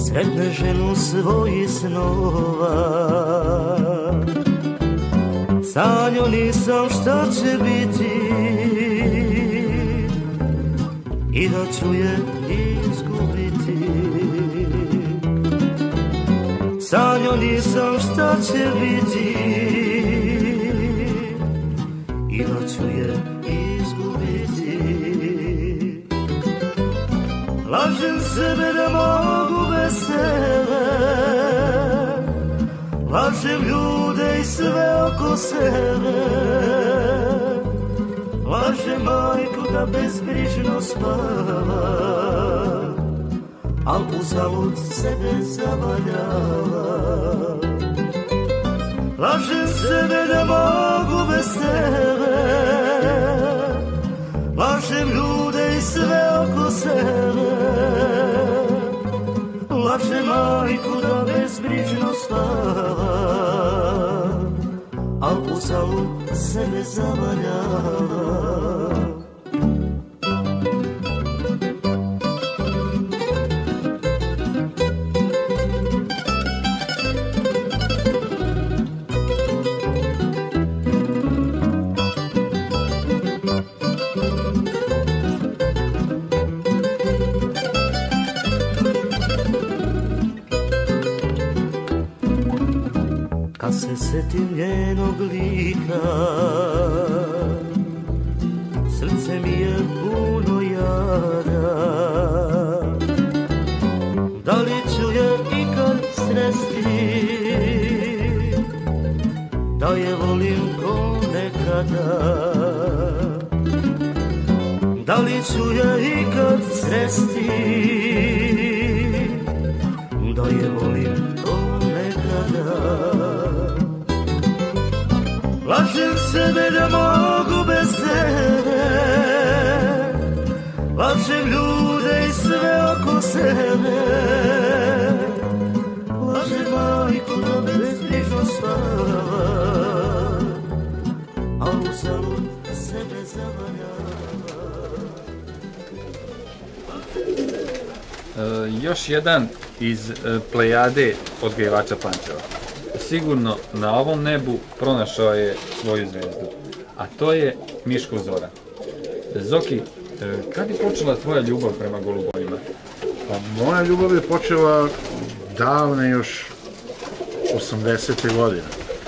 sretne ženu svojih snova. Sanjo nisam šta će biti i da ću je izgubiti. Sanjo nisam šta će biti i da ću je izgubiti. Lažem sebe da mogu bez sebe, lažem ljude i sve oko sebe, lažem majku da bezbrižno spava, al uzalud sebe zavaljava. Lažem sebe da mogu bez sebe, lažem ljude i sve oko sebe, lažem majku da bezbrižno spava, al uzalud sebe zavaljava. Kad se setim njenog lika, srce mi je puno jada. Da li ću je ikad sresti, da je volim ko nekada. Da li ću je ikad sresti, da je volim ko nekada. Lažem sebe da mogu bez sebe, lažem ljude i sve oko sebe, lažem majku da bezbrižno spava, a uzalud sebe zavaljava. Još jedan iz plejade odgajivača Pančeva. Sigurno na ovom nebu pronašao je svoju zvezdu, a to je Miško Zoran. Zoki, kad je počela tvoja ljubav prema golubovima? Pa moja ljubav je počela davne još 80. godine.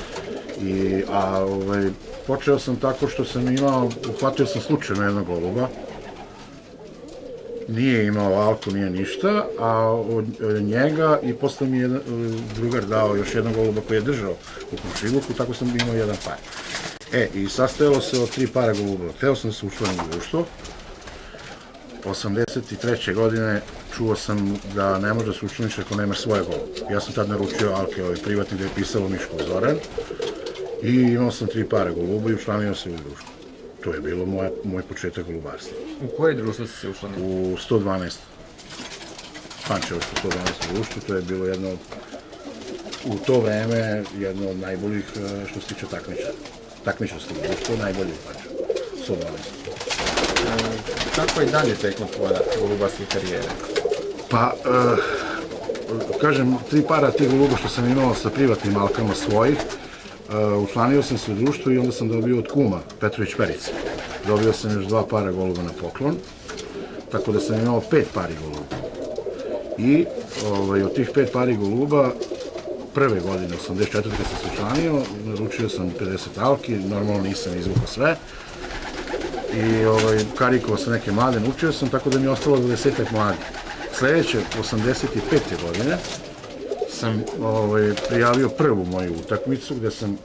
Počeo sam tako što sam uhvatio sam slučajno jednog goluba. Nije imao alku, nije ništa, a od njega i posle mi je drugar dao još jednog goluba koji je držao u komšiluku, tako sam imao jedan par. I sastojalo se od 3 para goluba. Hteo sam da se učlanim u društvo. 83. godine čuo sam da ne može da se učlaniš ako nemaš svoje golube. Ja sam tad naručio alke privatni gde je pisalo Miško Zoran i imao sam 3 para goluba i učlanio se u društvo. To je bilo moj početak golubarstva. U koje društvo si se učlanio? U 112. Pančevačko 112. društvo, to je bilo jedno, u to vreme, jedno od najboljih što se tiče takmičarskog društva, najbolje u Pančevu. 112. Kako je dalje tekla tvoja golubarska karijera? Pa, kažem, 3 para tih goluba što sam imao sa privatnim alkama svojih, učlanio sam se u društvo i onda sam dobio od kuma Petrović Perice. Dobio sam još 2 para goluba na poklon, tako da sam imao 5 pari goluba. I od tih 5 pari goluba, prve godine, 84. kad sam se učlanio, naručio sam 50 alki, normalno nisam izvukao sve. I karikovao sam neke mlade, naučio sam, tako da mi je ostalo 20-ak mladi. Sledeće, 85. godine, sam prijavio prvu moju utakmicu, gde sam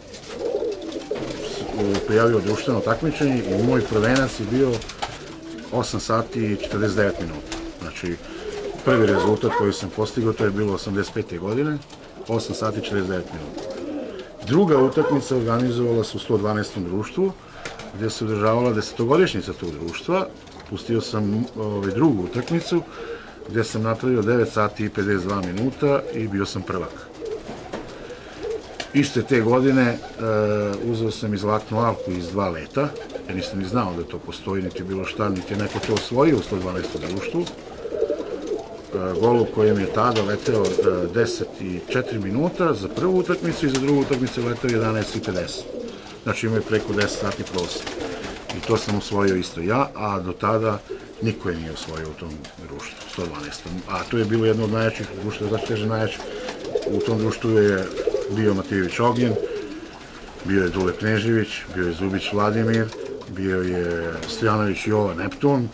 prijavio društveno takmičenje i moj prvenac je bio 8 sati i 49 minuta. Znači, prvi rezultat koji sam postigao, to je bilo 85. godine, 8 sati i 49 minuta. Druga utakmica organizovala se u 112. društvu, gde se održavala 10-godišnjica tog društva. Pustio sam drugu utakmicu, gde sam napravio 9 sati i 52 minuta i bio sam prvak. Iste te godine uzeo sam i zlatnu alku iz 2 leta, jer nisam ni znao da to postoji, niti bilo šta, niti je neko to osvojio u 112. društvu. golub koji mi je tada leteo 10 i 4 minuta za prvu utakmicu i za drugu utakmicu je leteo 11 i 50. Znači imao je preko 10 sati prosjek. I to sam osvojio isto ja, a do tada niko je nije osvojio u tom društvu, 112. A to je bilo jedno od najjačih društva, znači teže najjačih. U tom društvu je bio Matijević Ognjen, bio je Dule Knežević, bio je Zubić Vladimir, bio je Stojanović Jova Neptun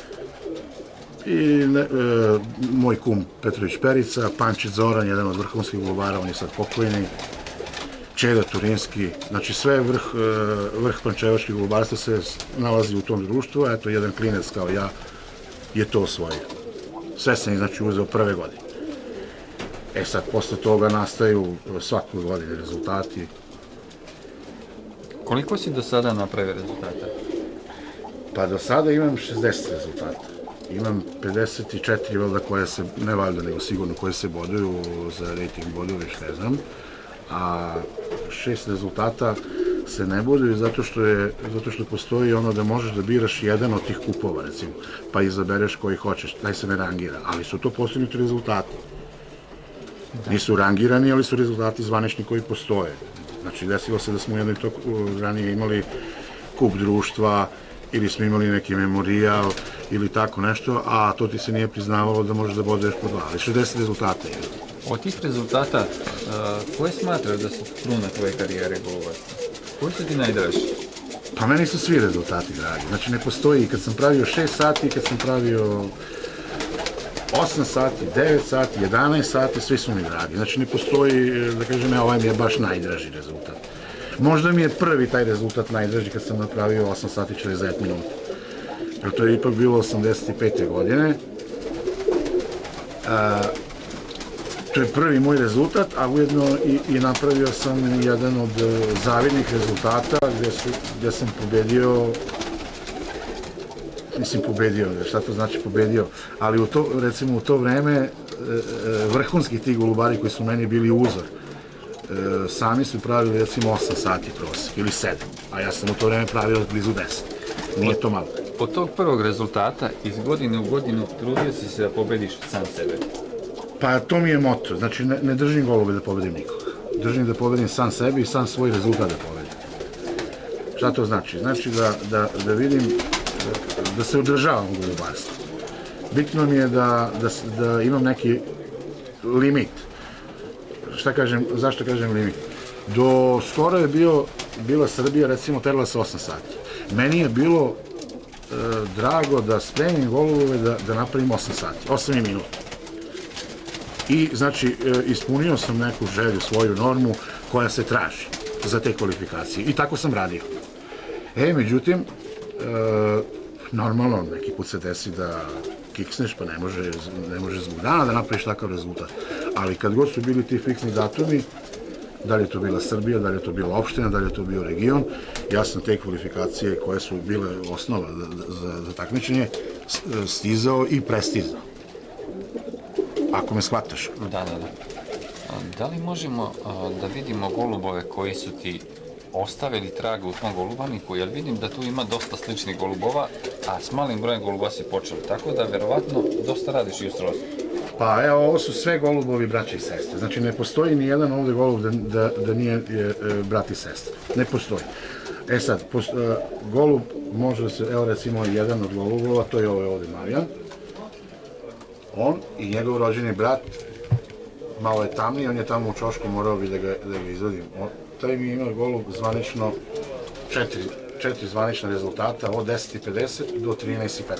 i moj kum Petrović Perica, Pančić Zoran, jedan od vrhunskih golubara, on je sad pokojni, Čeda Turinski, znači sve vrh pančevačkih golubarstva se nalazi u tom društvu, a eto jedan klinec kao ja je to osvojio. Sve sam ih znači uzeo prve godine. E sad, posle toga nastaju svake godine rezultati. Koliko si do sada napravio rezultata? Pa do sada imam 60 rezultata. Imam 54 valjda koje se, ne valjda nego sigurno, koje se boduju za rating bodove, što ne znam. A 6 rezultata se ne boduju zato što postoji ono da možeš da biraš jedan od tih kupova, recimo, pa izabereš koji hoćeš, taj se ne rangira, ali su to postignuti rezultati. Nisu rangirani, ali su rezultati zvanični koji postoje. Znači, desilo se da smo u jednoj toku ranije imali kup društva, ili smo imali neki memorijal, ili tako nešto, a to ti se nije priznavalo da možeš da boduješ po dva. Ali 60 rezultata je. Od tih rezultata, koje smatraš da su kruna tvoje karijere golubarstva? Koji su ti najdraži? Pa meni su svi rezultati dragi. Znači, ne postoji, kad sam pravio 6 sati, kad sam pravio 8 sati, 9 sati, 11 sati, svi su mi dragi. Znači, ne postoji, da kažem, ovaj mi je baš najdraži rezultat. Možda mi je prvi taj rezultat najdraži kad sam napravio 8 sati 49 minuta. Jer to je ipak bilo 85. godine. To je prvi moj rezultat, a ujedno i napravio sam jedan od zavidnih rezultata gde sam pobedio, šta to znači pobedio, ali recimo u to vreme vrhunski ti golubari koji su meni bili uzor, sami su pravili recimo 8 sati prosjek ili 7, a ja sam u to vreme pravio blizu 10. Nije to malo. Od tog prvog rezultata iz godine u godinu trudio si se da pobediš sam sebe. Pa to mi je moto, znači ne držim golube da pobedim nikoga. Držim da pobedim sam sebi i sam svoj rezultat da pobedim. Šta to znači? Znači da vidim, da se održavam u golubarstvu. Bitno mi je da imam neki limit. Zašto kažem limit? Do skoro je bila Srbija, recimo, terala se 8 sati. Meni je bilo drago da spremim golubove da napravim 8 sati, 8 minuta. I, znači, ispunio sam neku želju, svoju normu koja se traži za te kvalifikacije. I tako sam radio. Međutim, normalno, neki put se desi da kiksneš, pa ne može zbog dana da napraviš takav rezultat. Ali kad god su bili ti fiksni datumi, da li je to bila Srbija, da li je to bila opština, da li je to bio region, ja sam te kvalifikacije koje su bile osnova za takmičenje stizao i prestizao. Ako me shvataš. Da. Da li možemo da vidimo golubove koji su ti ostavili traga u tvom golubaniku, jer vidim da tu ima dosta sličnih golubova, a s malim brojem goluba si počeo, tako da verovatno dosta radiš i u srodstvu. Pa evo, ovo su sve golubovi braća i sestre. Znači, ne postoji ni jedan ovde golub da nije brat i sestra. Ne postoji. E sad, golub može da se, evo recimo jedan od golubova, to je ovde Marijan. On i njegov rođeni brat, malo je tamniji, on je tamo u čošku, morao bi da ga izvadim. Taj mi ima golub zvanično, 4 zvanična rezultata, od 10:50 do 13:15.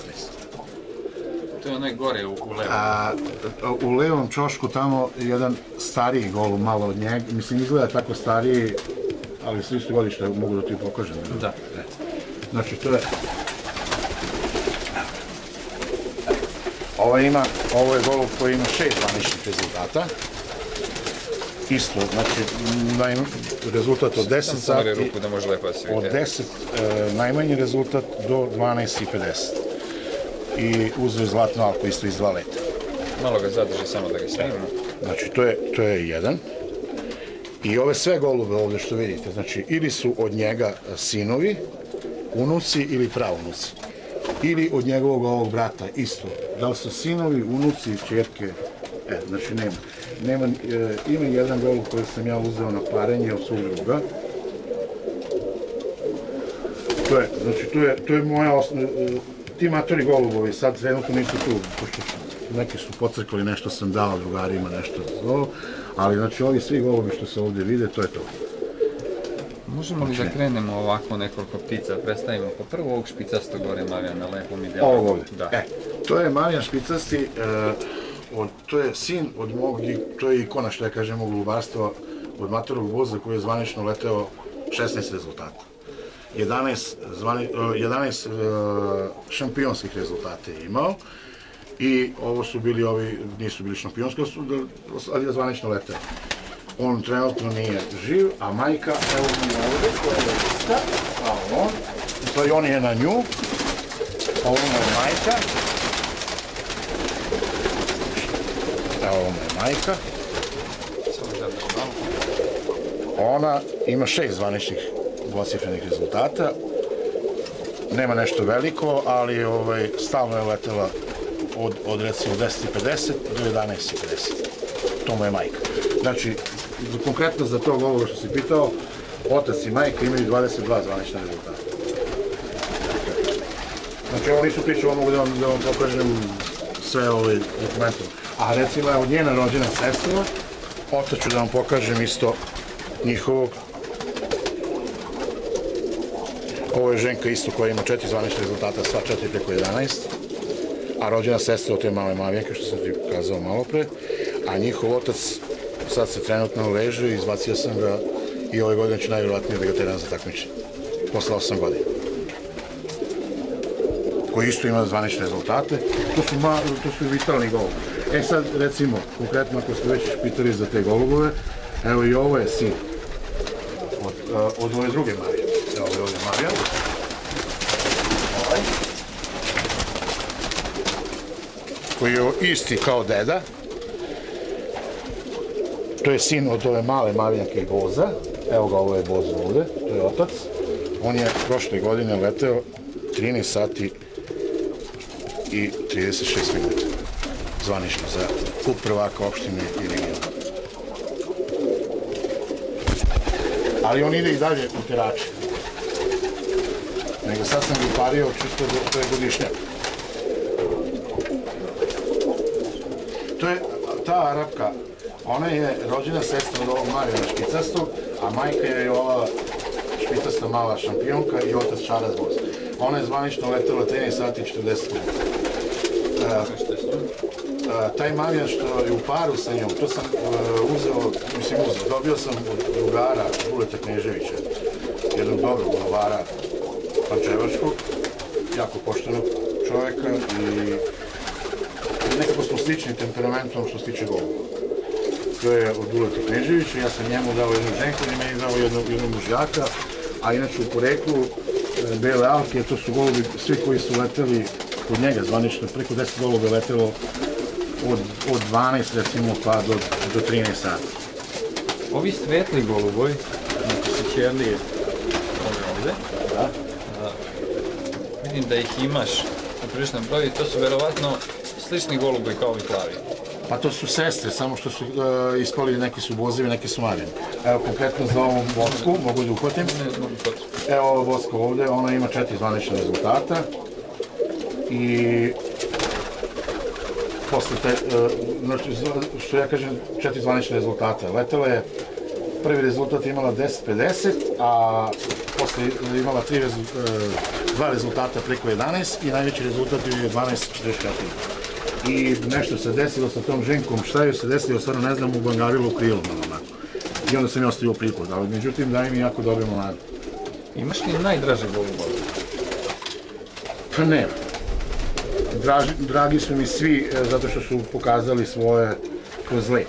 To je onaj gore u levom. U levom čošku tamo jedan stariji golub, malo od njega, mislim izgleda tako stariji, ali svi isto godište, mogu da ti pokažem. Da. Znači to je... Ovo je golub koji ima 6 zvaničnih rezultata. Isto, znači, rezultat od 10 sati, od 10 najmanji rezultat do 12:50. I uzeo zlatnu alku isto iz 2 leta. Malo ga zadrži samo da ga snimimo. Znači, to je jedan. I ove sve golube ovde što vidite, znači, ili su od njega sinovi, unuci ili praunuci. Ili od njegovog ovog brata isto da li su sinovi, unuci, ćerke, znači nema, ima jedan golub koji sam ja uzeo na parenje od svog druga. To je moja osnova, ti matori golubovi sad trenutno nisu tu, pošto neki su pocrkali, nešto sam dao drugarima, nešto zlo, ali znači ovi svi golubi što se ovdje vide, to je to. Možemo li da krenemo ovako nekoliko ptica, predstavimo po prvo ovog špicastog gore Mavijana, lepom idealno. Ovog ovdje, to je Mavijan špicasti, to je sin od mog, to je ikona što ja kažem mog golubarstva, od matorog voza koji je zvanično leteo 16 rezultata. 11 šampionskih rezultata je imao i ovo su bili ovi, nisu bili šampionski, ali je zvanično leteo. On trenutno nije živ, a majka, evo mi ovdje, koja je ista, a on, to i on je na nju, ovo je majka, evo ovo je majka, ona ima 6 zvaničnih dvocifrenih rezultata, nema nešto veliko, ali stalno je letela od recimo 10.50 do 11.50, to mu je majka. Znači, konkretno za tog ovoga što si pitao, otac i majka imaju 22 zvanična rezultata. Znači, ovo nisu priče, ovo mogu da vam pokažem sve ove dokumente. A recimo, evo njena rođena sestra, otac ću da vam pokažem isto njihovog. Ovo je ženka isto koja ima 4 zvanične rezultata, sva 4 preko 11, a rođena sestra od te male Mavijanke, što sam ti kazao malo pre, a njihov otac sad se trenutno leže, izbacio sam ga i ove godine ću najvjerojatnije da ga teram za takmičenje, posle 8 godina. Koji isto ima zvanične rezultate, to su vitalni golubi. E sad, recimo, konkretno ako ste već pitali za te golubove, evo i ovo je sin od ove druge Marije. Evo je ovdje Marijan. Koji je isti kao deda. To je sin od ove male Mavijanke i Boza. Evo ga, ovo je Boz ovdje, to je otac. On je prošle godine leteo 13 sati i 36 minuta. Zvanično za kup prvaka opštine i regiona. Ali on ide i dalje u terače. Nego sad sam ga upario čisto to je godišnjak. To je ta Arapka, ona je rođena sestra od ovog Marijana špicastog, a majka je ova špicasta mala šampionka i otac Čaras Boz. Ona je zvanično letela 13 sati i 40 minuta. Taj Mavijan što je u paru sa njom, to sam dobio sam od drugara Vuleta Kneževića, jednog dobrog golovara pančevačkog, jako poštenog čoveka i nekako smo slični temperamentom što se tiče golova. To je od Vuleta Kneževića, ja sam njemu dao jednu ženku, on je meni dao jednog mužjaka, a inače u poreklu Bele Alke, to su golovi, svi koji su leteli kod njega zvanično, preko 10 golova je letelo od 12 recimo pa do 13 sati. Ovi svetli golubovi, znači su ćerlije ovdje, vidim da ih imaš u priličnom broju, to su verovatno slični golubovi kao ovi plavi. Pa to su sestre, samo što su ispali, neki su Bozevi, neki su Marijani. Evo konkretno za ovom Bosku, mogu da uhvatim. Evo ova Boska ovdje, ona ima 4 zvanična rezultata i posle te, što ja kažem, 4 zvanične rezultata. Letela je, prvi rezultat imala 10.50, a posle imala 2 rezultata preko 11 i najveći rezultat je 12.44. I nešto se desilo sa tom ženkom, šta joj se desilo, stvarno ne znam, u Bangavilu u krilu malo onako. I onda sam je ostavio priplod, ali međutim daje mi jako dobro mlade. Imaš li najdraže golubove? Pa nema. Dragi su mi svi zato što su pokazali svoje kroz let.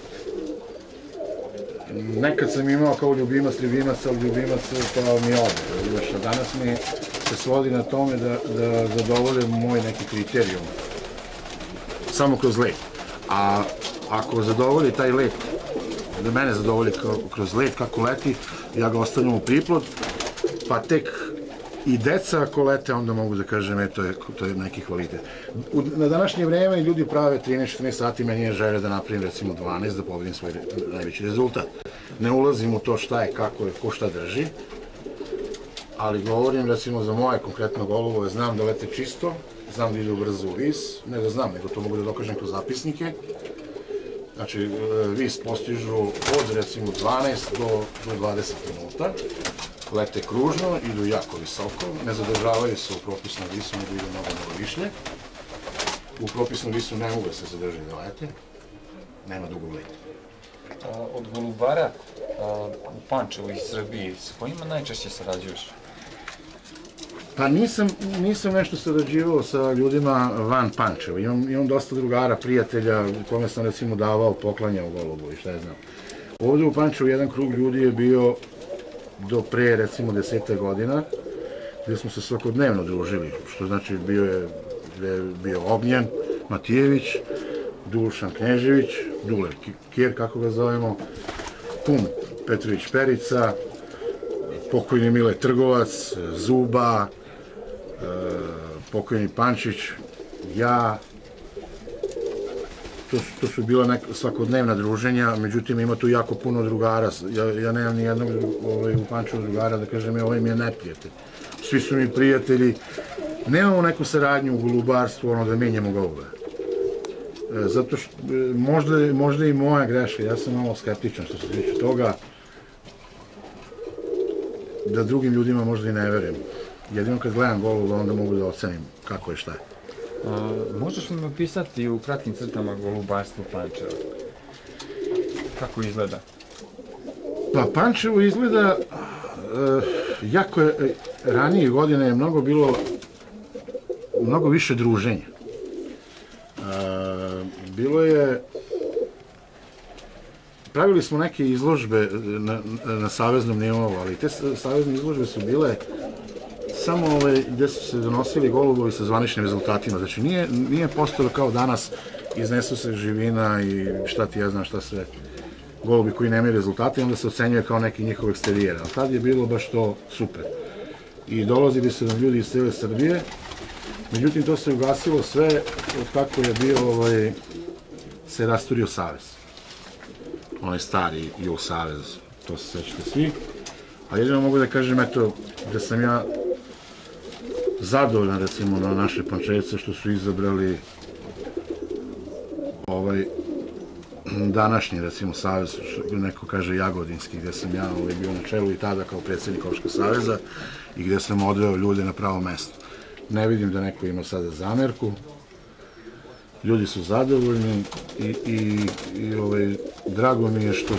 Nekad sam imao kao ljubimac, ali ljubimac pa mi je odmah. Danas mi se svodi na tome da zadovolje moj neki kriterijum. Samo kroz let. A ako zadovolji taj let, da mene zadovolji kroz let kako leti, ja ga ostavljam u priplod, pa tek i deca ako lete, onda mogu da kažem, to je neki kvalitet. Na današnje vreme ljudi prave 13-14 sati, meni je želja da napravim recimo 12, da pobedim svoj najveći rezultat. Ne ulazim u to šta je, kako je, ko šta drži, ali govorim recimo za moje konkretno golubove, znam da lete čisto, znam da idu brzo u vis, ne da znam, nego to mogu da dokažem kroz zapisnike. Znači, vis postižu od recimo 12 do 20 minuta, lete kružno, idu jako visoko, ne zadržavaju se u propisnom visu, nego idu mnogo višlje. U propisnom visu ne mogu da se zadrži da lete, nema dugog leta. Od golubara u Pančevu i Srbiji, s kojima najčešće sarađuješ? Pa nisam nešto sarađivao sa ljudima van Pančeva. Imam dosta drugara, prijatelja, kome sam recimo davao, poklanjao golubu i šta je znam. Ovdje u Pančevu jedan krug ljudi je bio do pre recimo 10 godina, gdje smo se svakodnevno družili, što znači bio Ognjen Matijević, Dušan Knežević, Dule Kjer, kako ga zovemo, Kum Petrović Perica, pokojni Mile Trgovac, Zuba, pokojni Pančić, ja. To su bila svakodnevna druženja, međutim ima tu jako puno drugara. Ja nemam ni jednog u Pančevu drugara da kažem, ovaj mi je neprijatelj. Svi su mi prijatelji. Nemamo neku saradnju u golubarstvu, ono da menjamo golube. Zato što, možda i moja greška, ja sam malo skeptičan što se tiče toga, da drugim ljudima možda i ne verujem. Jedino kad gledam goluba, onda mogu da ocenim kako je šta je. Možeš li mi opisati u kratkim crtama golubarstvo Pančeva? Kako izgleda? Pa Pančevo izgleda, jako je, ranije godine je mnogo više druženja. Bilo je, pravili smo neke izložbe na saveznom nivou, ali te savezne izložbe su bile samo gde su se donosili golubovi sa zvaničnim rezultatima. Znači nije postalo kao danas, iznesu se živina i šta ti ja znam šta sve, golubi koji nemaju rezultate i onda se ocenjuje kao neki njihov eksterijer. A tad je bilo baš to super. I dolazili su nam ljudi iz cele Srbije, međutim to se ugasilo sve od kako je bio se rasturio savez. Onaj stari Jul savez, to se sećate svi. A jedino mogu da kažem, eto, da sam ja zadovoljan, recimo, na naše Pančevce što su izabrali današnji, recimo, savez, neko kaže Jagodinski, gde sam ja bio na čelu i tada kao predsjednik Opšteg saveza i gde sam odveo ljude na pravo mesto. Ne vidim da neko ima sada zamerku. Ljudi su zadovoljni i drago mi je što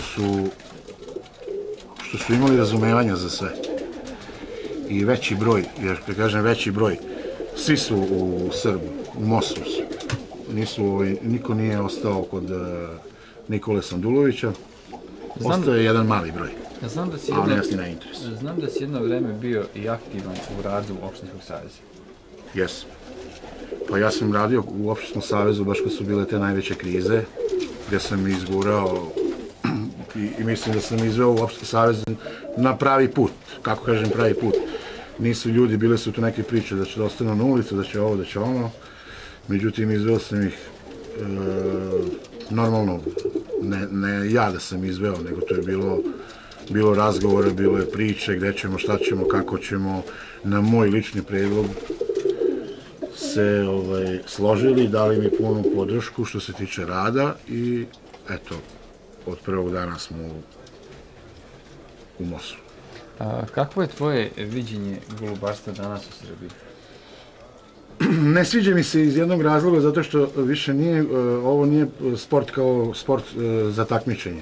su imali razumevanja za sve. I veći broj, jer kad kažem veći broj, svi su u Srbu, u Mosu su. Niko nije ostao kod Nikole Sandulovića, ostao je jedan mali broj, ali nas ni ne interesuje. Znam da si jedno vreme bio i aktivan u radu Opštinskog saveza. Jesam. Pa ja sam radio u Opštinskom savezu baš kad su bile te najveće krize, gde sam izgurao i mislim da sam izveo u Opštinski savez na pravi put. Kako kažem pravi put? Nisu ljudi, bile su tu neke priče da će da ostanu na ulicu, da će ovo, da će ono. Međutim, izveo sam ih normalno, ne ja da sam izveo, nego to je bilo razgovore, bilo je priče, gde ćemo, šta ćemo, kako ćemo, na moj lični predlog se složili, dali mi punu podršku što se tiče rada i eto, od prvog dana smo u Mosu. Kakvo je tvoje viđenje golubarstva danas u Srbiji? Ne sviđa mi se iz jednog razloga, zato što više ovo nije sport kao sport za takmičenje.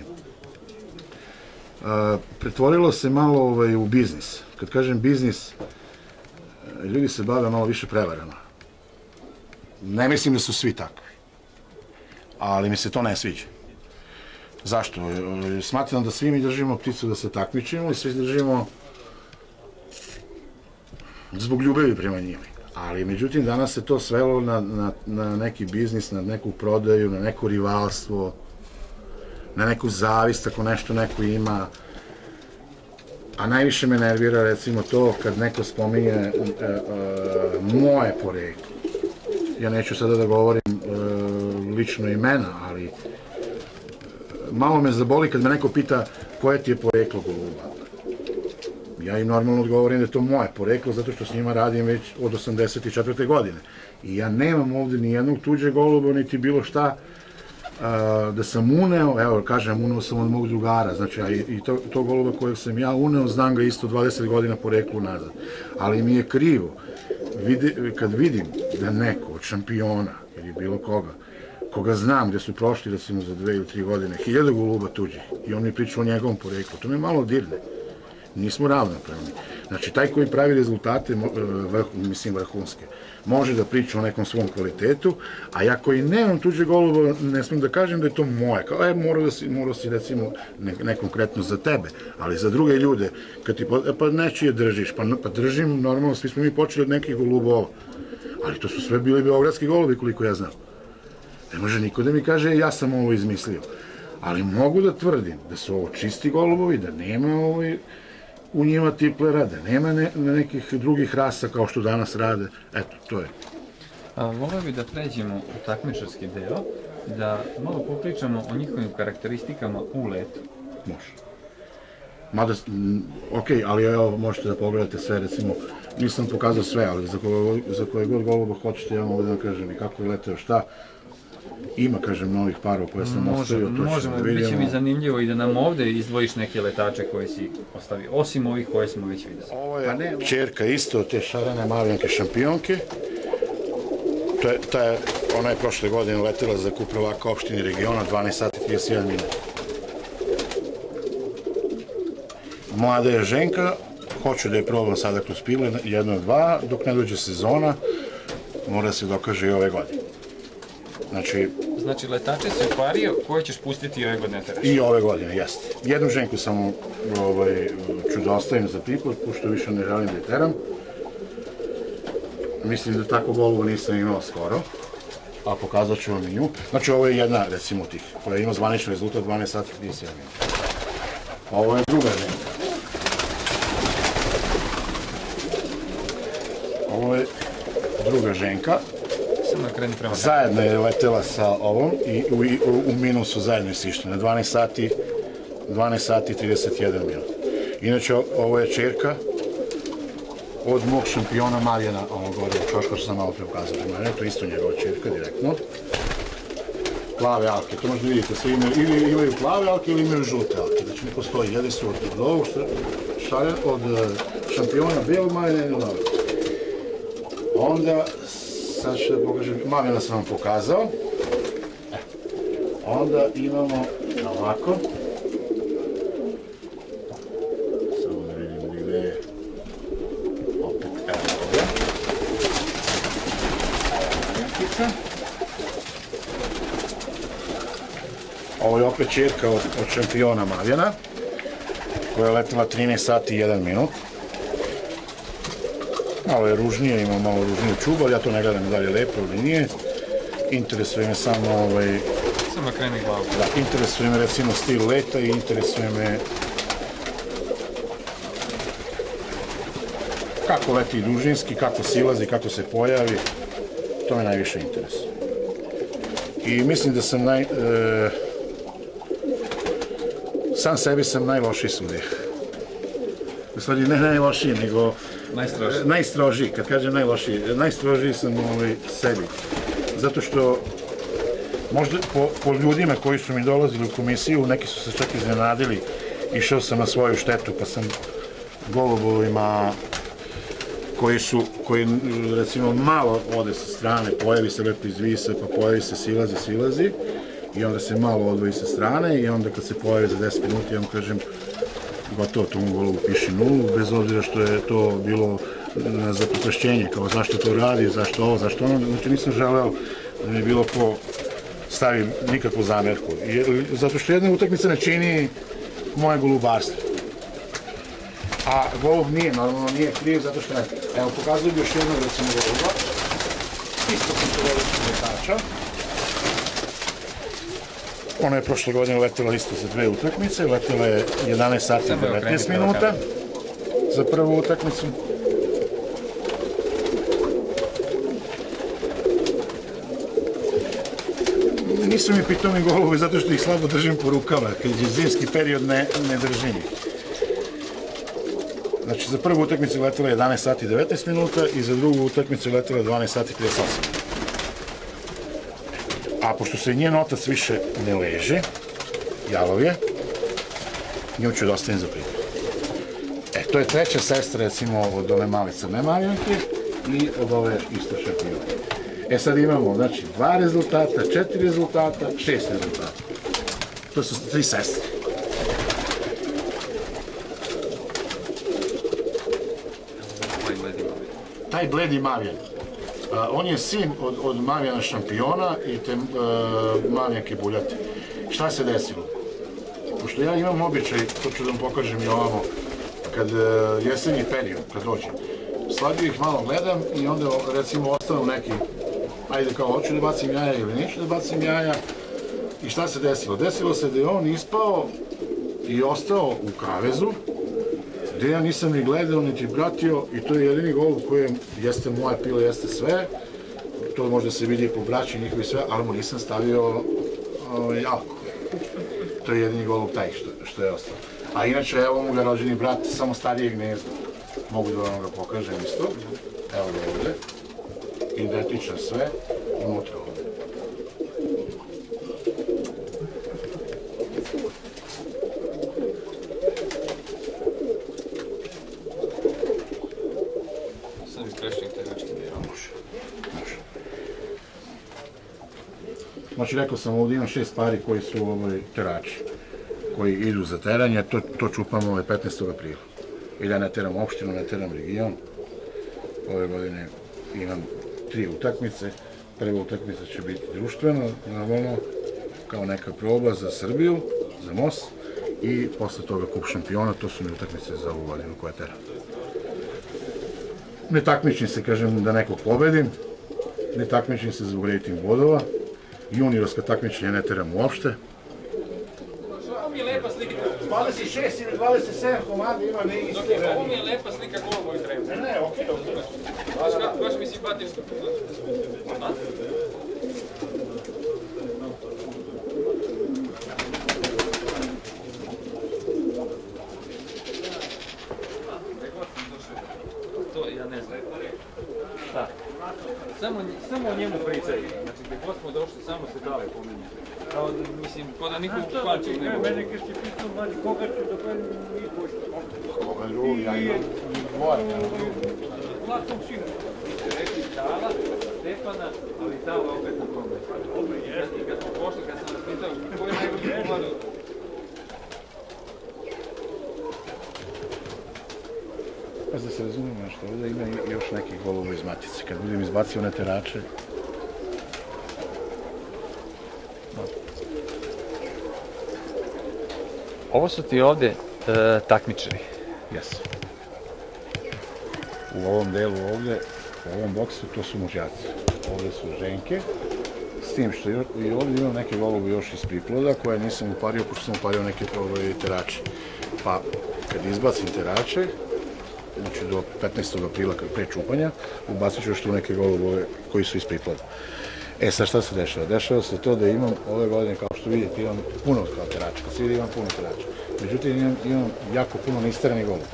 Pretvorilo se malo u biznis. Kad kažem biznis, ljudi se bave malo više prevarama. Ne mislim da su svi takvi, ali mi se to ne sviđa. Zašto? Smatram da svi mi držimo pticu da se takmičimo i svi držimo zbog ljubavi prema njima. Ali, međutim, danas se to svelo na neki biznis, na neku prodaju, na neko rivalstvo, na neku zavist ako nešto neko ima. A najviše me nervira recimo to kad neko spominje moje poreklo. Ja neću sada da govorim lično imena, ali malo me zaboli kad me neko pita koje ti je poreklo goluba. Ja im normalno odgovorim da je to moje poreklo zato što s njima radim već od 84. godine. I ja nemam ovde ni jednog tuđeg goluba, niti bilo šta da sam uneo, evo kažem, uneo sam od mog drugara, znači i to goluba kojeg sam ja uneo, znam ga isto 20 godina poreklu nazad. Ali mi je krivo kad vidim da neko od šampiona ili bilo koga znam gde su prošli recimo za 2 ili 3 godine, 1000 goluba tuđih i on mi priča o njegovom poreklu, to me malo dirne. Nismo ravnopravni. Znači, taj koji pravi rezultate, mislim vrhunske, može da priča o nekom svom kvalitetu, a ja koji nemam tuđe goluba, ne smijem da kažem da je to moje. Kao, morao si recimo, ne konkretno za tebe, ali za druge ljude, kad ti, pa nečije držiš, pa držim, normalno, svi smo mi počeli od nekih golubova, ali to su sve bili beogradski golubi, koliko ja znam. Ne može niko da mi kaže, ja sam ovo izmislio. Ali mogu da tvrdim da su ovo čisti golubovi, da nema u njima tiplera, da nema nekih drugih rasa kao što danas rade. Eto, to je. Volio bih da pređemo u takmičarski deo, da malo popričamo o njihovim karakteristikama u letu. Može. Mada, ok, ali evo, možete da pogledate sve, recimo, nisam pokazao sve, ali za koje god goluba hoćete, ja mogu da vam kažem i kako je leteo, šta. Ima, kažem, novih parova koje sam ostavio, to ćemo da vidimo. Biće mi zanimljivo i da nam ovde izdvojiš neke letače koje si ostavio, osim ovih koje smo već videli. Ovo je ćerka isto te šarene Mavljanke šampionke. Ona je prošle godine letela za kup prvaka opštine regiona, 12 sati 31 minuta. Mlada je ženka, hoću da je probam sada kroz pile, 1-2, dok ne dođe sezona, mora se dokaže i ove godine. Znači, letače si opario koje ćeš pustiti i ove godine te reći? I ove godine, jeste. Jednu ženku samo ću da ostavim za pripad, pošto više ne želim da je teram. Mislim da tako goluba nisam imao skoro, a pokazat ću vam i nju. Znači, ovo je jedna, recimo, tih, koja ima zvanični rezultat 12 sati 37 minuta. Ovo je druga ženka. Ovo je druga ženka. Zajedno je letela sa ovom i u minusu zajedno je sišli na 12 sati 31 minut. Inače, ovo je ćerka od mog šampiona Marjana, ovo gore u Čošku što sam malo pre ukazao. To je isto njegova ćerka direktno. Plave alke, to možda vidite, sve ili imaju plave alke ili imaju žute alke. Znači ne postoji, jedni su od ovog od šampiona belog Marjana ili ovog. Onda sad ću da pokažem, Mavljana sam vam pokazao. Onda imamo ovako. Samo da vidimo gde je. Opet, evo ovdje. Ovo je opet ćerka od šampiona Mavljana, koja je letela 13 sati i 1 minut. Malo je ružnije, ima malo ružniju čubu, ali ja to ne gledam da li je lepo ili nije. Interesuje me samo Samo kreni glavu. Da, interesuje me recimo stil leta i interesuje me kako leti dužinski, kako silazi, kako se pojavi. To me najviše interesuje. I mislim da sam sam sebi sam najlošiji sudija. U stvari ne najlošiji, nego najstrožiji, kad kažem najlošiji, najstrožiji sam sebi. Zato što možda po ljudima koji su mi dolazili u komisiju, neki su se čak iznenadili, išao sam na svoju štetu, pa sam golubovima koji recimo malo ode sa strane, pojavi se lepo izvisa, pa pojavi se silazi i onda se malo odvoji sa strane i onda kad se pojavi za 10 minuta, ja vam kažem gotovo tomu golubu piši nulu, bez obzira što je to bilo za poprešćenje, kao zašto to radi, zašto ovo, zašto ono, znači nisam želeo da mi bilo ko stavi nikakvu zamerku, zato što jedna utakmica ne čini moje golubarstvo. A golub normalno nije kriv, zato što, evo, pokazuju bi još jednog recimo goluba, isto kontroličnog letača. Ona je prošle godine letela isto za 2 utakmice, letela je 11 sati i 19 minuta. za prvu utakmicu. Nisu mi pitomi golovi zato što ih slabo držim po rukama, kad je zimski period ne držim ih. Znači za prvu utakmicu letelo je 11 sati 19 minuta i za drugu utakmicu je letelo 12 sati 38. A pošto se njen otac više ne leže, jalov je, nju ću da ostavim za pripremu. To je treća sestra, recimo, od ove male crne Marijanke i od ove isto šampione. Sad imamo, znači, 2 rezultata, 4 rezultata, 6 rezultata. To su 3 sestre. Taj bledi Mavijan, on je sin od Mavijana šampiona i te Mavijanke Buljate. Šta se desilo? Pošto ja imam običaj, to ću da vam pokažem i ovamo, kad jesenji period, kad dođem, slabio ih malo gledam i onda recimo ostanu neki, ajde kao hoću da bacim jaja ili neću da bacim jaja. I šta se desilo? Desilo se da je on ispao i ostao u kavezu, gde ja nisam ni gledao, niti pratio, i to je jedini golub koji jeste moje pile, jeste sve. To možda se vidi po braći njihovi sve, ali mu nisam stavio alkohol. To je jedini golub taj što je ostao. A inače, evo mu ga rođeni brat, samo starijeg gnezda. Mogu da vam ga pokažem isto. Evo ga ovde. Identično sve. Unutra ovde. Sad isprešćem terački deo. Može. Znači, rekao sam, ovdje imam 6 pari koji su terači, koji idu za teranje, to čupamo 15. aprila. I da ne teram opštinu, ne teram region. Ove godine imam 3 utakmice. Prva utakmica će biti društvena, normalno, kao neka proba za Srbiju, za MOS, i posle toga kup šampiona, to su mi utakmice za ovu godinu koja teram. Ne takmičim se, kažem, da nekog pobedim, ne takmičim se zbog rating bodova, juniorska takmičenja ne teram uopšte. 26 ili 27 komada ima ne isto. Ovo mi je lepa slika golubova i treba. Ne, okej. Baš mi simpatično. To ja ne znam. Šta? Samo o njemu pričaju. Znači, gdje god smo došli, samo se dale pominje. Kao, mislim, ko da nikog kvanču ne može. Mene kad si pitao, mali, koga ću da gledam, nije pošto. Koga drugi, ja imam dvore. Vlastnom sinu. Rekli Tala, Stefana, ali Tala opet na tome. I kad smo pošli, kad sam nas pitao, koji je najbolji pomadu? Da se razumijem nešto, ovdje ima još nekih golova iz matice. Kad budem izbacio one terače... Ovo su ti ovdje takmičari. Jesu. U ovom delu ovdje, u ovom boksu, to su mužjaci. Ovdje su ženke, s tim što i ovdje imam neke golove još iz priploda koje nisam upario, pošto sam upario neke terače. Pa, kad izbacim terače, znači do 15. aprila pre čupanja, ubacit ću još tu neke golubove koji su iz priploda. Sad šta se dešava? Dešava se to da imam ove godine, kao što vidite, imam puno kao terača, kad se vidi imam puno terača. Međutim, imam jako puno neisternih golubova.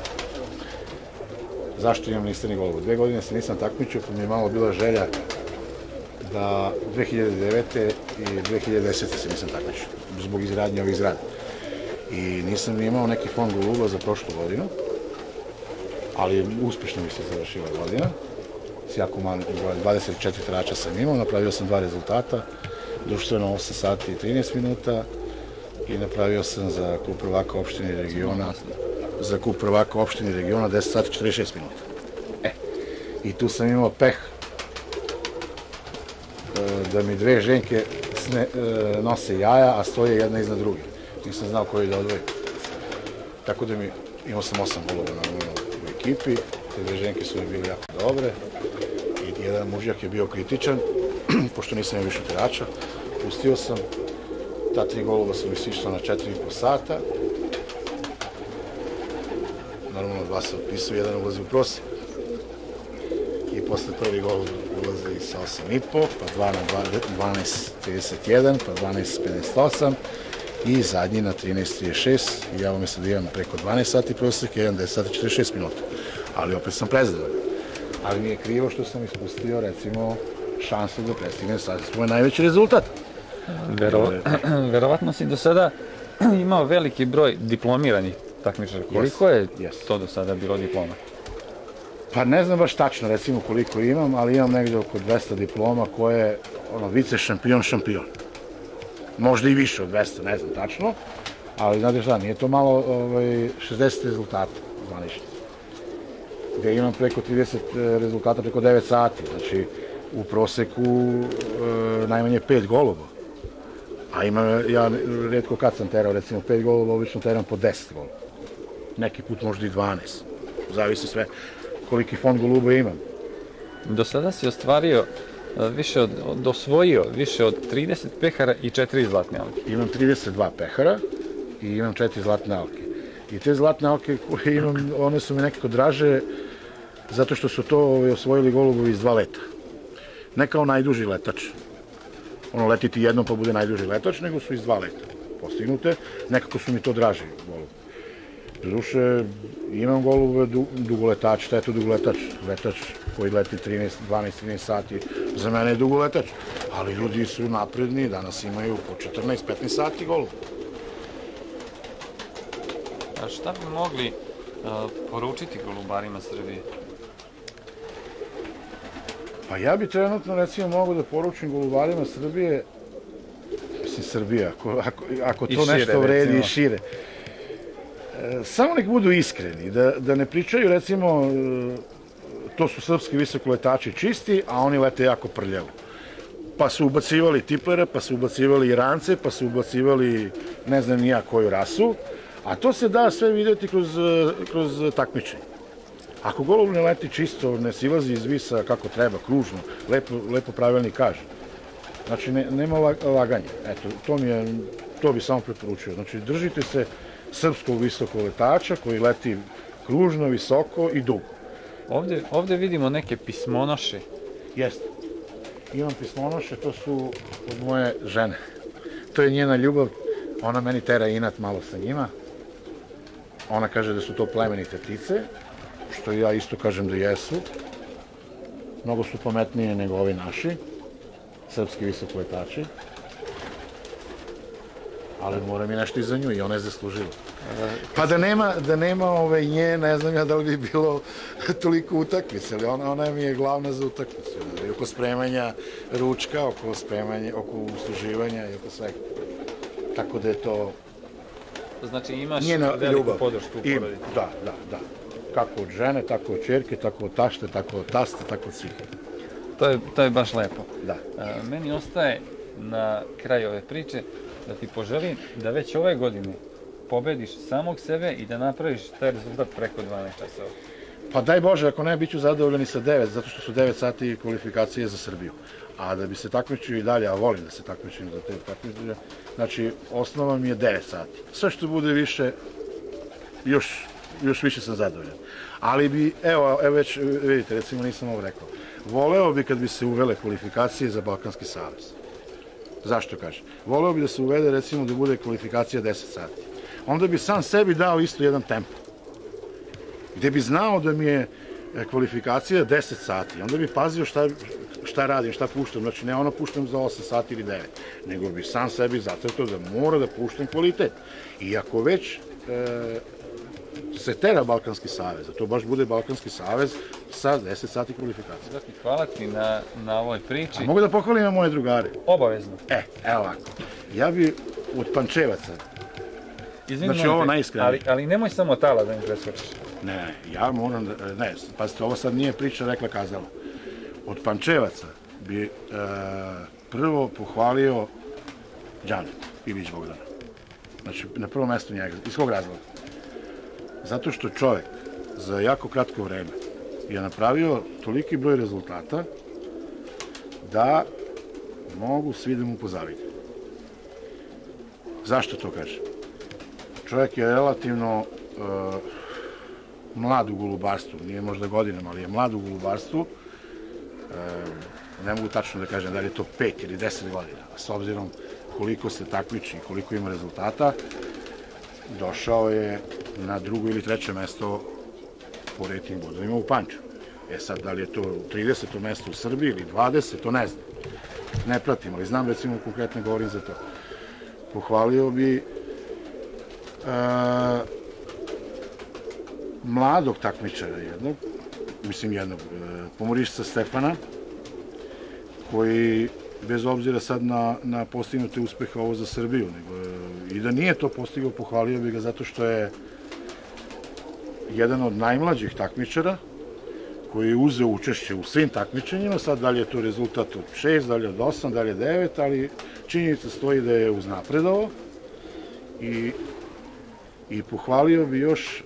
Zašto imam neisternih golubova? 2 godine se nisam takmičio, pa mi je malo bila želja da 2009. i 2010. se nisam takmičio, zbog izradnje ovih zgrada. I nisam imao neki fond goluba za prošlu godinu, ali uspješno mi se završila godina. S jako malo, 24 terača sam imao, napravio sam 2 rezultata, društveno 8 sati i 13 minuta i napravio sam za klub prvaka opštine regiona 10 sati i 46 minuta. I tu sam imao peh da mi 2 ženke nose jaja, a stoje jedna iznad druge. Nisam znao koji da odvojim. Tako da imao sam 8 golova u ekipi, te 2 ženke su mi bile jako dobre i jedan mužjak je bio kritičan, pošto nisam imao više terača. Pustio sam, ta 3 golova su mi sišla na 4,5 sata. normalno 2 se otpisuju, 1 ulazi u prosek. I posle prvi gol ulazi sa 8,5, pa 2 na 12,31, pa 12,58 i zadnji na 13,36 i ja mislim da imam preko 12 sati prosek, jedan 10 sati 46 minuta. Ali opet sam prezadovoljan. Ali mi je krivo što sam ispustio, recimo, šansu da prestignem sad svoj najveći rezultat. Verovatno si do sada imao veliki broj diplomiranih takmičara. Koliko je to do sada bilo diploma? Pa ne znam baš tačno, recimo, koliko imam, ali imam negde oko 200 diploma koje je vice šampion. Možda i više od 200, ne znam tačno, ali znate šta, nije to malo 60 rezultata zvaničnih. Gde imam preko 30 rezultata preko 9 sati, znači u proseku najmanje 5 golova. A ja redko kad sam terao, recimo 5 golova, obično teram po 10 golova. Neki put možda i 12. Zavisi sve koliki fond goluba imam. Do sada si osvojio više od 30 pehara i 4 zlatne alke. Imam 32 pehara i imam 4 zlatne alke. I te zlatne alke koje imam, one su mi nekako draže zato što su to osvojili golubovi iz 2 leta. Ne kao najduži letač. Letiti jednom pa bude najduži letač, nego su iz 2 leta postignute. Nekako su mi to draži golubi. Doduše, imam golube dugoletač, šta je to dugoletač? Letač koji leti 12-13 sati, za mene je dugoletač. Ali ljudi su napredni, danas imaju po 14-15 sati golub. A šta bi mogli poručiti golubarima Srbije? Pa ja bi trenutno, recimo, mogu da poručim golubarima Srbije, mislim Srbija, ako to nešto vredi i šire. Samo nek budu iskreni, da ne pričaju, recimo, to su srpski visokoletači čisti, a oni lete jako prljavo. Pa su ubacivali tiplere, pa su ubacivali Irance, pa su ubacivali ne znam ni ja koju rasu, a to se da sve vidjeti kroz takmičenje. Ako golub ne leti čisto, ne silazi iz visa kako treba, kružno, lepo pravilnik kaže. Znači, nema laganja. Eto, to bi samo preporučio. Znači, držite se srpskog visokoletača koji leti kružno, visoko i dugo. Ovdje vidimo neke pismonoše. Jeste. Imam pismonoše, to su od moje žene. To je njena ljubav, ona meni tera inat malo sa njima. Ona kaže da su to plemenite ptice, što ja isto kažem da jesu. Mnogo su pametnije nego ovi naši, srpski visokoletači. Ali mora mi nešto i za nju i ona je zaslužila. Pa da nema nje, ne znam ja da li bi bilo toliko utakmice, ali ona mi je glavna za utakmice. I oko spremanja ručka, oko spremanja, oko usluživanja i oko svega. Tako da je to... Znači imaš veliku podršku u porodici? Da. Kako od žene, tako od čerke, tako od tašte, tako od taste, tako od svih. To je baš lepo. Da. Meni ostaje na kraju ove priče da ti poželim da već ove godine pobediš samog sebe i da napraviš taj rezultat preko 12 časova. Pa daj Bože, ako ne, bit ću zadovoljan i sa 9, zato što su 9 sati kvalifikacije za Srbiju. A da bi se takmičio i dalje, a volim da se takmičim za te takmičenja, znači osnova mi je 9 sati. Sve što bude više, još više sam zadovoljan. Ali bi, evo već vidite, recimo nisam ovo rekao, voleo bi kad bi se uvele kvalifikacije za Balkanski savez. Zašto kažem? Voleo bi da se uvede, recimo, da bude kvalifikacija 10 sati. Onda bi sam sebi dao isto jedan tempo. Gde bi znao da mi je kvalifikacija 10 sati. Onda bi pazio šta radim, šta puštam. Znači, ne ono puštam za 8 sati ili 9. Nego bi sam sebi zacrtao da mora da puštam kvalitet. I ako već se tera Balkanski savez, a to baš bude Balkanski savez sa 10 sati kvalifikacije. Znači, hvala ti na ovoj priči. A mogu da pohvalim na moje drugare? Obavezno. Evo ovako. Ja bi od Pančevaca, znači ovo najiskrenije. Ali nemoj samo tala da mi preskočiš. Ne, ja moram da, ne, pazite, ovo sad nije priča rekla kazala. Od Pančevaca bi prvo pohvalio Đanet Ilić Bogdana. Znači, na prvom mjestu njega. Iz kog razloga? Zato što čovjek za jako kratko vreme je napravio toliki broj rezultata da mogu svi da mu pozavide. Zašto to kažem? Čovjek je relativno mlad u golubarstvu, nije možda godinama, ali je mlad u golubarstvu. Ne mogu tačno da kažem da li je to 5 ili 10 godina, a s obzirom koliko se takmiči, koliko ima rezultata, došao je na drugo ili treće mesto po rejting bodovima u Pančevu. Sad, da li je to 30. mesto u Srbiji ili 20, to ne znam. Ne pratim, ali znam, recimo, konkretno govorim za to. Pohvalio bi mladog takmičara jednog, Pomorišca Stefana, koji, bez obzira sad na postignute uspehe ovo za Srbiju, nego i da nije to postigao, pohvalio bi ga zato što je jedan od najmlađih takmičara koji je uzeo učešće u svim takmičenjima. Sad, da li je to rezultat od 6, da li je od 8, da li je 9, ali činjenica stoji da je uznapredovao i pohvalio bi još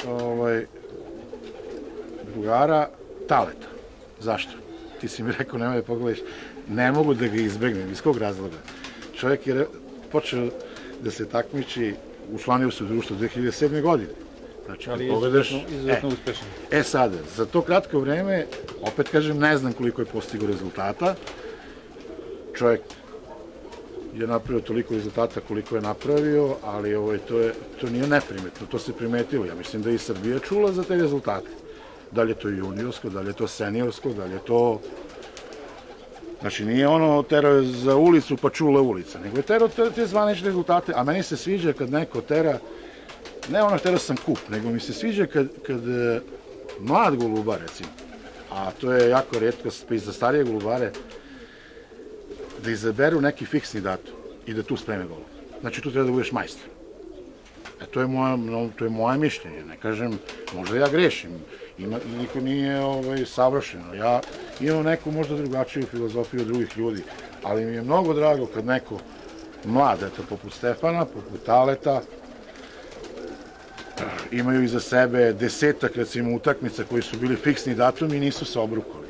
drugara Taleta. Zašto? Ti si mi rekao, nemoj da pogledaš, ne mogu da ga izbegnem. Iz kog razloga? Čovjek je počeo da se takmiči, učlanio se u društvo 2007. godine. Znači, ali je izuzetno uspešan. Sada, za to kratko vreme, opet kažem, ne znam koliko je postigao rezultata. Čovjek je napravio toliko rezultata koliko je napravio, ali to nije neprimetno, to se primetilo. Ja mislim da je i Srbija čula za te rezultate. Da li je to juniorsko, da li je to seniorsko, da li je to... Znači, nije ono terao je za ulicu pa čula ulica, nego je terao te zvanične rezultate, a meni se sviđa kad neko tera, ne ono terao sam kup, nego mi se sviđa kad mlad golubar, recimo, a to je jako retkost, pa i za starije golubare, da izaberu neki fiksni datum i da tu spreme golub. Znači, tu treba da budeš majstor. To je moje mišljenje, ne kažem, možda ja grešim, niko nije savršeno. Ja imam neku možda drugačiju filozofiju od drugih ljudi, ali mi je mnogo drago kad neko mlad, eto, poput Stefana, poput Taleta, imaju iza sebe 10-ak, recimo, utakmica koji su bili fiksni datumi i nisu se obrukali.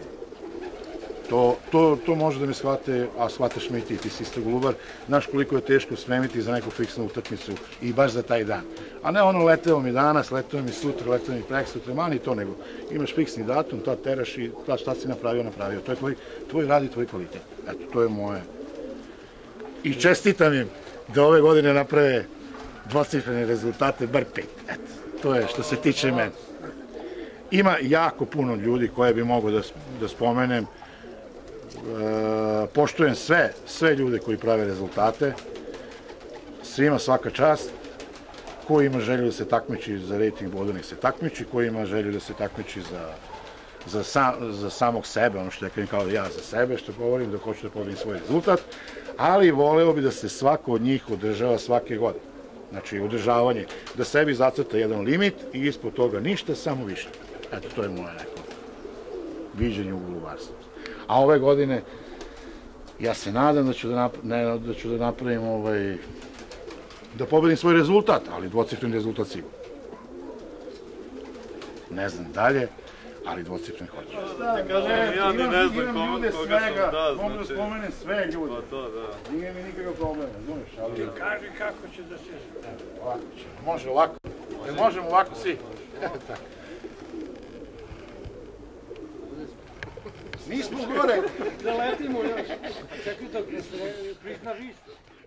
To može da me shvate, a shvataš me i ti si isto golubar, znaš koliko je teško spremiti za neku fiksnu utakmicu i baš za taj dan. A ne ono, leteo mi danas, leteo mi sutra, leteo mi preksutra, mani to, nego imaš fiksni datum, tad teraš i tad šta si napravio. To je tvoj rad i tvoj kvalitet. Eto, to je moje. I čestitam im da ove godine naprave dvocifrene rezultate, bar 5. Eto, to je što se tiče mene. Ima jako puno ljudi koje bi mogo da spomenem. Poštujem sve ljude koji prave rezultate, svima svaka čast. Ko ima želju da se takmiči za rejting boda, nek se takmiči, ko ima želju da se takmiči za samog sebe, ono što ja kažem kao ja za sebe, što govorim, da hoću da pobedim svoj rezultat, ali voleo bi da se svako od njih održava svake godine. Znači, održavanje, da sebi zacrta jedan limit i ispod toga ništa, samo više. Eto, to je moje neko viđenje u golubarstvu. A ove godine, ja se nadam da ću da napravim, da pobedim svoj rezultat, ali dvocifren rezultat sigurno. Ne znam dalje, ali dvocifren hoću. Ja ni ne znam koga sam da, mogu da spomenem sve ljude. Pa to, da. Nije mi nikakav problem, razumiješ, ali... Ti kaži kako će da se... Ovako će, može ovako. Možemo ovako svi. Tako. Nismo gore. Da letimo još. Čekaj dok ne priznaš isto.